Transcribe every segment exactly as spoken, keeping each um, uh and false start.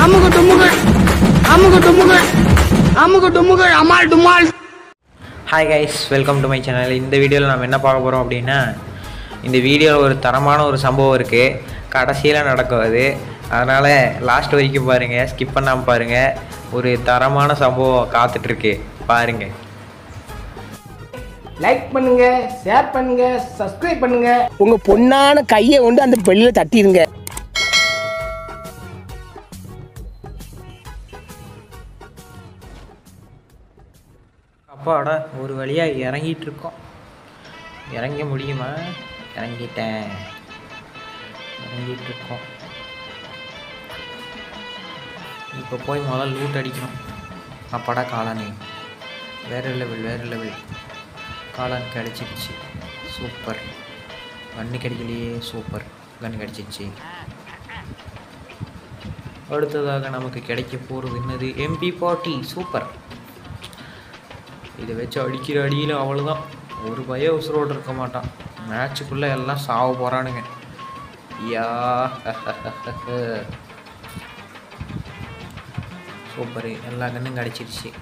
அமுகு டுமுகள் அமுகு டுமுகள் அமுகு டுமுகள் அமால் டுமால். Hi guys, welcome to my channel. இந்த வீடியோவில் நம்ம என்ன பார்க்க போகிறோம் அப்படின்னா, இந்த வீடியோவில் ஒரு தரமான ஒரு சம்பவம் இருக்குது, கடைசியில் நடக்கும் அது. அதனால் லாஸ்ட் வரைக்கும் பாருங்கள், ஸ்கிப் பண்ணாமல் பாருங்கள். ஒரு தரமான சம்பவம் காத்துட்ருக்கு, பாருங்கள். லைக் பண்ணுங்க, ஷேர் பண்ணுங்க, சப்ஸ்கிரைப் பண்ணுங்க. உங்க பொண்ணான கையை கொண்டு அந்த பெல்லில் தட்டிடுங்க. அப்பாடா, ஒரு வழியாக இறங்கிட்டு இருக்கோம். இறங்க முடியுமா? இறங்கிட்டேன். இறங்கிட்டு இருக்கோம். இப்போ போய் முதல்ல லூட் அடிக்கணும். அப்பாடா, காளானே வேறு லெவல், வேறு லெவல். காளான் கிடச்சிடுச்சு, சூப்பர். கன்று கிடைக்கலையே, சூப்பர், கன்று கிடச்சிடுச்சு. அடுத்ததாக நமக்கு கிடைக்க போகிறது என்னது? MP forty, super. இதை வச்சு அடிக்கிற அடியில் அவ்வளோதான், ஒரு பய உசுரோடு இருக்க மாட்டான். மேட்சுக்குள்ளே எல்லாம் சாவ போகிறானுங்க. யா சூப்பரு, எல்லா கண்ணும் கிடச்சிருச்சு.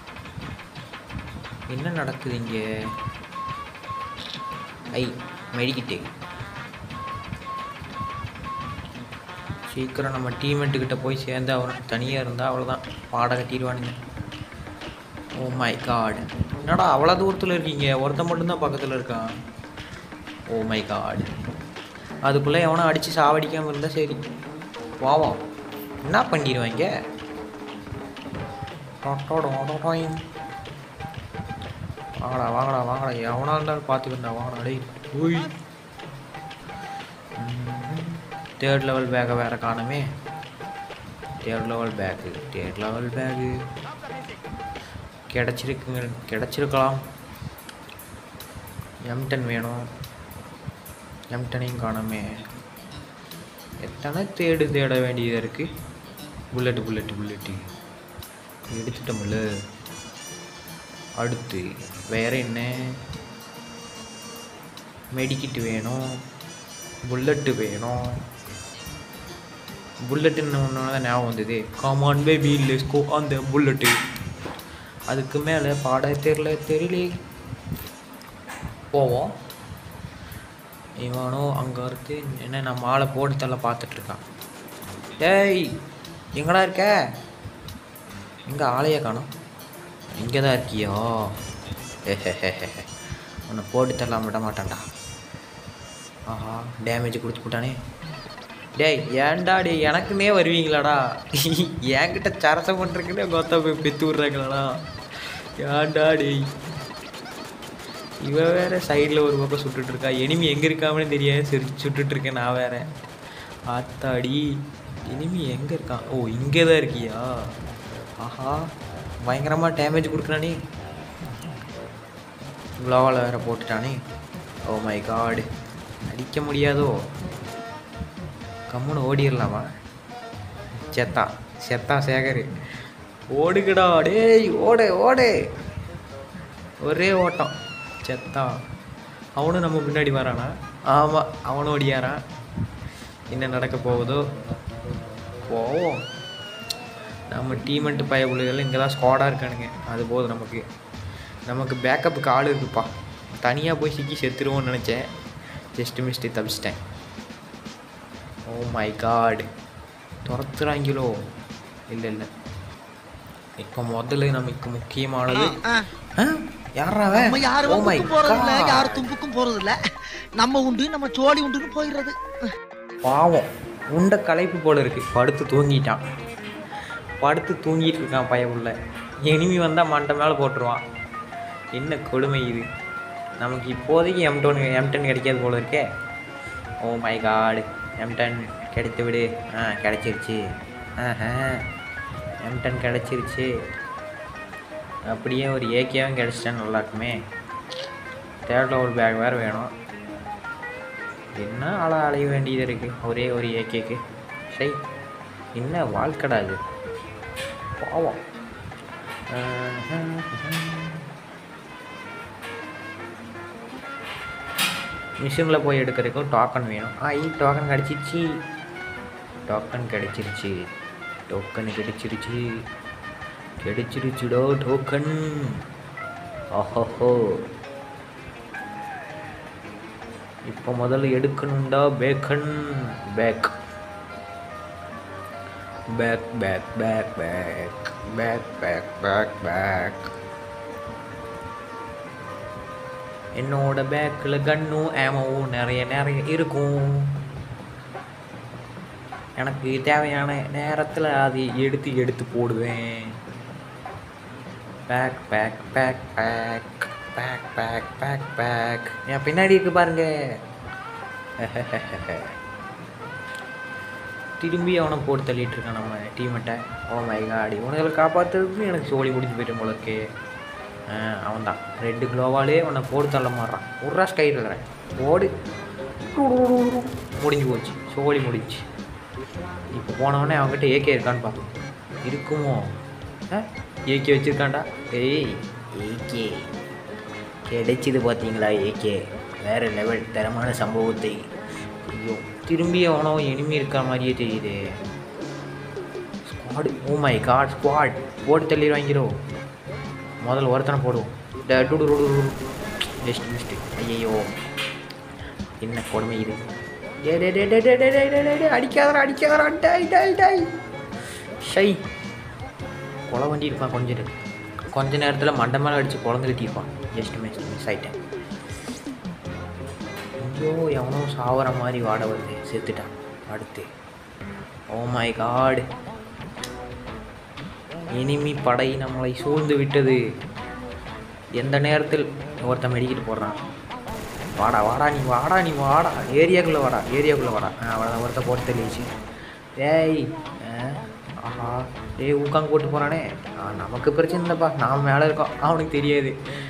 என்ன நடக்குது இங்கே? ஐ மெடிக்கிட்டு சீக்கிரம் நம்ம டீமெண்ட்டுக்கிட்ட போய் சேர்ந்து அவன் தனியாக இருந்தால் அவ்வளோதான், பாடம் கட்டிடுவானுங்க. ஓ மை காட், என்னடா அவ்வளோ தூரத்தில் இருக்கீங்க? ஒருத்தன் மட்டும்தான் பக்கத்தில் இருக்கான். ஓ மை காட், அதுக்குள்ளே எவனோ அடித்து சாவடிக்காமல் இருந்தால் சரி. பாவம், என்ன பண்ணிடுவாங்க? வாங்கடா வாங்கடா வாங்கடா, எவனா இருந்தாலும் பார்த்துக்கிட்டா வாங்கடா. டேய் ஓய், தேர்ட் லெவல் பேக்கை வேறு காணுமே. Third level bag, third level bag கிடச்சிருக்குங்க, கிடச்சிருக்கலாம். எம்டன் வேணும், எம்டனையும் காணுமே. எத்தனை தேடு தேட வேண்டியதாக இருக்குது. புல்லட்டு புல்லட்டு புல்லட்டு எடுத்துட்டோம்ல. அடுத்து வேறு என்ன? மெடிக்கிட்டு வேணும், புல்லட்டு வேணும். புல்லட்டுன்னு ஒன்று தான் ஞாபகம் வந்தது. காமான் பேபி லெட்ஸ் கோ அந்த புல்லட்டு. அதுக்கு மேலே பாட தெரியல தெரியல போவோம். இவனோ அங்கே இருக்கு. என்ன நம்ம ஆளை போட்டு தள்ள பார்த்துட்ருக்கான். டேய் எங்கடா இருக்க? எங்கே ஆளையே காணோம்? இங்கே தான் இருக்கியோ? உன்னை போட்டு தரலாம் விட மாட்டான்டா. ஆஹா, டேமேஜ் கொடுத்து போட்டானே. டேய் ஏன்டா டே, எனக்குன்னே வருவீங்களாடா? என்கிட்ட சரசம் பண்ணுறதுக்குன்னே கொத்த போய் பெற்று விட்றாங்களாடா? ஏன்டா டேய்? இவன் வேறு சைடில் ஒரு பக்கம் சுட்டுட்ருக்கா. எனிமி எங்கே இருக்காமனே தெரியாது, சரி சுட்டுட்ருக்கேன் நான் வேறு. ஆத்தாடி, எனிமி எங்கே இருக்கான்? ஓ இங்கே தான் இருக்கியா? ஆஹா, பயங்கரமாக டேமேஜ் கொடுக்குறானே. க்ளோவால் வேறு போட்டுட்டானே. ஓ மை காடு, அடிக்க முடியாதோ? கம்முன்னு ஓடிடலாமா? செத்தா செத்தா சேகர், ஓடுகடா டேய், ஓடு ஓடு. ஒரே ஓட்டம், செத்தா. அவனும் நம்ம பின்னாடி வரானா? ஆமாம், அவனும் ஓடியாரான். என்ன நடக்க போகுதோ போவோம். நம்ம டீமெண்ட்டு பய பிள்ளைகள் இங்கே தான் ஸ்குவாடாக இருக்கானுங்க. அது போதும் நமக்கு. நமக்கு பேக்கப்புக்கு ஆள் இருக்குப்பா. தனியாக போய் சிக்கி செத்துருவோன்னு நினச்சேன், ஜஸ்ட்டு மிஸ்ட்டு தப்பிச்சிட்டேன். ஓ மை காட், துரத்துறாங்களோ? இல்லை இல்லை, இப்போ முதல்ல நமக்கு முக்கியமானது யாரும் தும்புக்கும் போறது இல்லை, நம்ம உண்டு நம்ம சோழி உண்டுன்னு போயிடுறது. பாவம், உண்ட களைப்பு போல இருக்கு, படுத்து தூங்கிட்டான். படுத்து தூங்கிட்டு இருக்கான் பயவுள்ள. எனிமி வந்தால் மண்டை மேலே போட்டுருவான். என்ன கொடுமை இது! நமக்கு இப்போதைக்கு எம்டன் எம்டன் கிடைக்காது போல இருக்கே. ஓ மை காடு, எம்டன் கிடைத்து விடு. ஆ கிடச்சிருச்சு. ஆஹா, எம்டன் கிடச்சிருச்சு. அப்படியே ஒரு ஏகேவும் கிடச்சிட்டா நல்லாயிருக்குமே. தேர்ட் லெவல் பேக் வேறு வேணும். என்ன ஆளை அலைய வேண்டியது இருக்குது ஒரே ஒரு ஏகேக்கு. சரி, என்ன வாழ்க்கடா இது, பாவம். மிஷினில் போய் எடுக்கிறதுக்கும் டோக்கன் வேணும். ஆ இ டோக்கன் கிடச்சிருச்சு, டோக்கன் கிடச்சிருச்சு. டோக்கன் கிடைச்சிருச்சு கிடைச்சிருச்சுடோ டோக்கன். ஓஹோஹோ இப்போ முதல்ல எடுக்கணும்டா பேக்கன். Bag bag bag bag bag bag bag bag bag. என்னோட பேக்கில் கன்னும் ஆமாவும் நிறைய நிறைய இருக்கும். எனக்கு தேவையான நேரத்தில் அதை எடுத்து எடுத்து போடுவேன். Bag bag bag bag bag bag bag bag. என் பின்னாடி இருக்கு பாருங்க. திரும்பி அவனை போட்டு தள்ளிட்டு இருக்கான் நம்ம டீமெட்டை. ஓ மை காட், இவனுங்களை காப்பாற்றுறதுக்கு எனக்கு சோழி முடிஞ்சு போயிட்டு போல இருக்கே. அவன் தான் ரெட்டு க்ளோவாலே அவனை போட்டு தள்ள மாட்றான். ஒரு ஸ்கை இருக்கிறேன் ஓடு. முடிஞ்சு போச்சு, சோழி முடிஞ்சு. இப்போ போனவொடனே அவங்ககிட்ட ஏகே இருக்கான்னு பார்ப்போம். இருக்குமோ? ஏகே வச்சுருக்காண்டா. ஏய் ஏகே கிடைச்சிது பார்த்தீங்களா? ஏகே வேறு லெவல் தரமான சம்பவத்தை. ஐயோ திரும்பி அவனோ எனிமி இருக்கிற மாதிரியே தெரியுது. Squad, oh my god squad. போட்டு தள்ளி வாங்கிறோம். முதல்ல ஒருத்தனை போடுவோம். Best best. ஐயோ என்ன கொடுமை இது. டே டே டே டே டே டே டே டே டே அடிக்காதரா அடிக்காதரா. டை டை டை ஷை. கொலை வண்டி இருப்பான் கொஞ்சம் கொஞ்ச நேரத்தில் மண்டை மேலே அடித்து குழந்தை கட்டியிருப்பான். ஜஸ்ட் மிஸ் மிஸ் ஆகிட்டேன். ஐயோ எவனோ சாவர மாதிரி வாட வருது. செத்துட்டான். அடுத்து ஓ மை காட், எனிமி படை நம்மளை சூழ்ந்து விட்டது. எந்த நேரத்தில் ஒருத்தன் மெடிக்கிட்டு போடுறான். வாடா வாடா நீ வாடா நீ வாடா ஏரியாக்குள்ளே வாடா ஏரியாக்குள்ளே வாடா. அவனை ஒருத்த போட்டு தெளிச்சு. ஏய் ஆஹா டேய் ஊக்காங்க போட்டு போகிறானே. நமக்கு பிரச்சனை இல்லைப்பா, நாம் மேலே இருக்கோம், அவனுக்கு தெரியாது.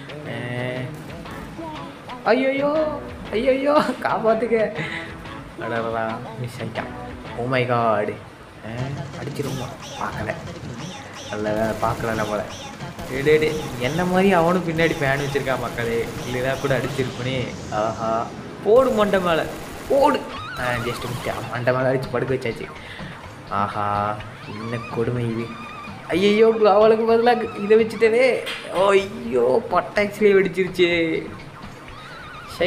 ஐயோயோ ஐயோயோ காப்பாற்றுக்க. அடடா மிஸ் ஆகிட்டான். Oh my god. அடிச்சிருமா பார்க்கல. நல்ல வேலை பார்க்கல போல. டே டே என்ன மாதிரி அவனும் பின்னாடி ஃபேன் வச்சுருக்கான் மக்களே. இல்லைதான் கூட அடிச்சிருப்பனே. ஆஹா போடு மண்டை மேலே போடு. Just mistake. மண்டை மேலே அடித்து படுக்க வச்சாச்சு. ஆஹா என்ன கொடுமை இது. ஐயோ அவளுக்கு பதிலாக இதை வச்சுட்டே. ஓ ஐயோ பட்டாக்ஸ்லேயே வெடிச்சிருச்சு. ஷை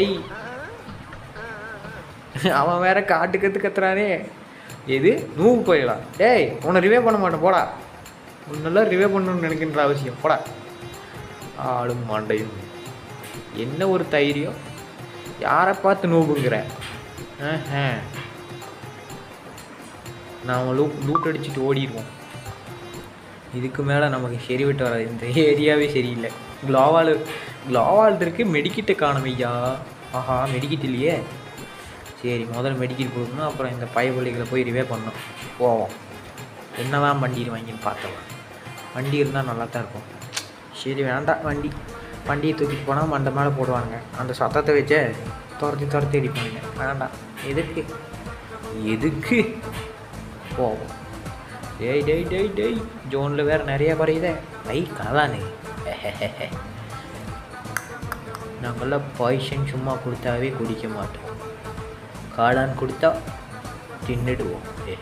அவன் வேற காட்டு கற்று கத்துறானே. எது நூவு போயிடலாம். டேய் உன்னை ரிவே பண்ண மாட்டேன் போடா. உன்னெல்லாம் ரிவே பண்ணணும்னு நினைக்கின்ற அவசியம் போடா. ஆளும் மாண்டையும் என்ன ஒரு தைரியம். யாரை பார்த்து நூபுங்கிற. நாம் லூ லூட் அடிச்சுட்டு ஓடிடுவோம். இதுக்கு மேலே நமக்கு சரி விட்டு வராது. இந்த ஏரியாவே சரியில்லை. க்ளோவால் க்ளோவால் இருக்குது. மெடிக்கிட்ட காணும் ஐயா. ஆஹா மெடிக்கிட் இல்லையே. சரி முதல்ல மெடிக்கிட் கொடுக்கணும். அப்புறம் இந்த பயபள்ளிகளை போய் ரிவே பண்ணணும். போவோம். என்ன தான் வண்டி வாங்கின்னு பார்த்தோம். வண்டி இருந்தால் நல்லா தான் இருக்கும். சரி வேண்டாம் வண்டி. வண்டியை தூக்கிட்டு போனால் மண்டை மேலே போடுவாங்க. அந்த சத்தத்தை வச்சே துரத்தி துரத்தி அடிப்பாங்க. வேண்டாம். எதுக்கு எதுக்கு போவோம். டேய் டேய் டேய் டேய் ஜோனில் வேறு நிறையா குறையுதே. ஐ கதானே. நாங்கள்லாம் பாய்சன் சும்மா கொடுத்தாவே குடிக்க மாட்டோம். காளான் கொடுத்தா தின்னுடுவோம்.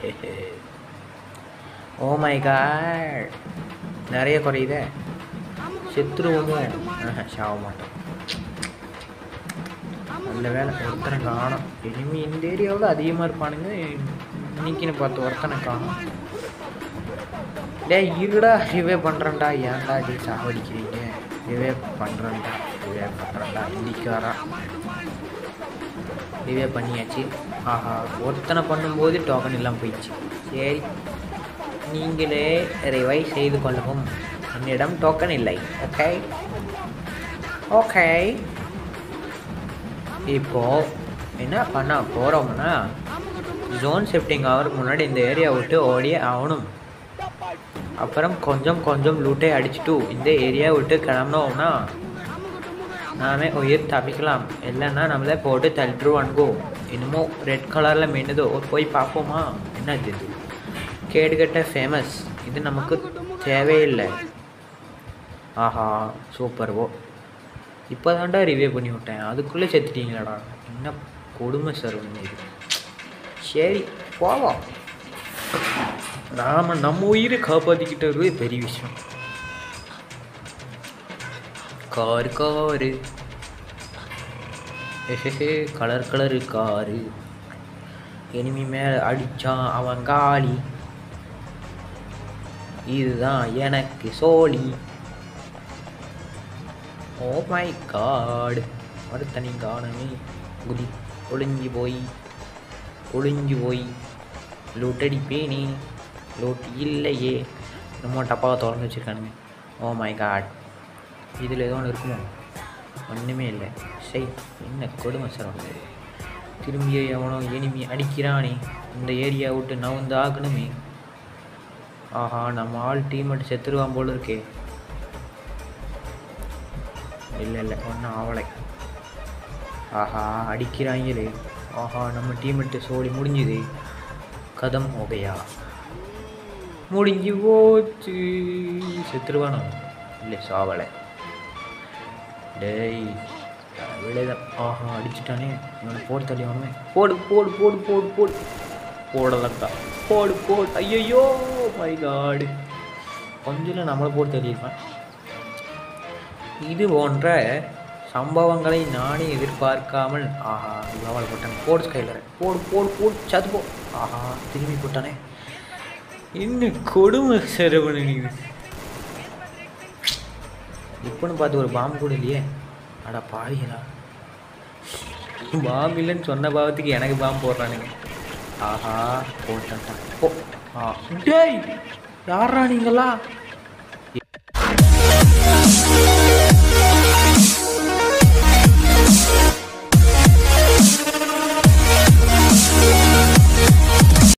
ஓ மை காட் நிறைய குறையுதே. செத்துருவோமோ? சாக மாட்டோம். நல்ல வேலை ஒருத்தனை காணும். இனிமே இந்த ஏரியாவில் அதிகமாக இருப்பானுங்க. இன்னைக்குன்னு பார்த்து ஒருத்தனை காணும். டே இருடா ரிவே பண்ணுறேன்டா. ஏன்டா டே சாவடிக்கிறீங்க? ரிவே பண்ணுறேன்டா ரிவே பண்ணுறேன்டா. இண்டிக்காரா ரிவே பண்ணியாச்சு. ஆஹா ஒருத்தனை பண்ணும்போது டோக்கன் இல்லாமல் போயிடுச்சு. சரி நீங்களே ரிவை செய்து கொள்ளவும். என்னிடம் டோக்கன் இல்லை. ஓகே ஓகே இப்போது என்ன பண்ண போகிறோம்னா ஜோன் ஷிஃப்டிங் ஆகிறதுக்கு முன்னாடி இந்த ஏரியா விட்டு ஓடியே ஆகணும். அப்புறம் கொஞ்சம் கொஞ்சம் லூட்டை அடிச்சுட்டு இந்த ஏரியா விட்டு கிளம்பினோம்னா நாமே உயிர் தப்பிக்கலாம். இல்லைன்னா நம்மளே போட்டு தள்ளிட்டுருவானுங்கோ. இன்னமும் ரெட் கலரில் மின்னுதோ போய் பார்ப்போமா? என்ன இது கேடுகட்ட ஃபேமஸ். இது நமக்கு தேவையில்லை. ஆஹா சூப்பர்வோ. இப்போ தான்டா ரிவ்யூ பண்ணி விட்டேன், அதுக்குள்ளே செத்துட்டீங்களாடா. என்ன கொடுமை சார் ஒன்று இது. சரி போவோம். நாம் நம்ம உயிரை காப்பாற்றிக்கிட்டே பெரிய விஷயம். காரு காரு எஹே கலர் கலரு காரு. எனிமி மேலே அடித்தான் அவன் காலி. இதுதான் எனக்கு சோழி. Oh my god. அடுத்த நீ காணமே குதி ஒளிஞ்சு போய் ஒளிஞ்சு போய் லூட்டடிப்பேனே. லூட் இல்லையே. நம்ம டப்பாவை திறந்து வச்சுருக்கானுங்க. ஓ மை காட். இதில் ஏதோ ஒன்று இருக்குமோ? ஒன்றுமே இல்லை. சரி என்ன கொடுமை சார். திரும்பிய எவனோ எனிமி அடிக்கிறானே. இந்த ஏரியா விட்டு நான் வந்து ஆகணுமே. ஆஹா நம்ம ஆள் டீம்மேட் செத்துருவான் போல இருக்கே. இல்லை இல்லை ஒன்றும் ஆவலை. ஆஹா அடிக்கிறாங்களே. ஆஹா நம்ம டீம்மேட்டு சோழி முடிஞ்சுது. கதம் ஓகையா முடிஞ்சு போச்சு. செத்துருவானோ? இல்லை சாவலை. டேய் விளைதான். ஆஹா அடிச்சுட்டானே. இவனை போடு தள்ளி வானுமே. போடு போடு போடு போடு போடு போடலக்கா போடு போடு. ஐயோ மை காடு. கொஞ்சம் நம்மளை போட்டு தள்ளியிருப்பேன். இது போன்ற சம்பவங்களை நானே எதிர்பார்க்காமல் ஆஹா இவ்வளோ போட்டானே. போடு ஸ்கைலர் போடு போடு போடு சது போ. ஆஹா திரும்பி போட்டானே. இன்னும் கொடுமை செரவணி. இப்போன்னு பார்த்து ஒரு பாம்பு கூட இல்லையே. அடா பாவிங்களா. பாம்பு இல்லைன்னு சொன்ன பாவத்துக்கு எனக்கு பாம்பு போடுறானுங்க. ஆஹா போட்டான் போ. ஆ டேய் யாரா நீங்களா?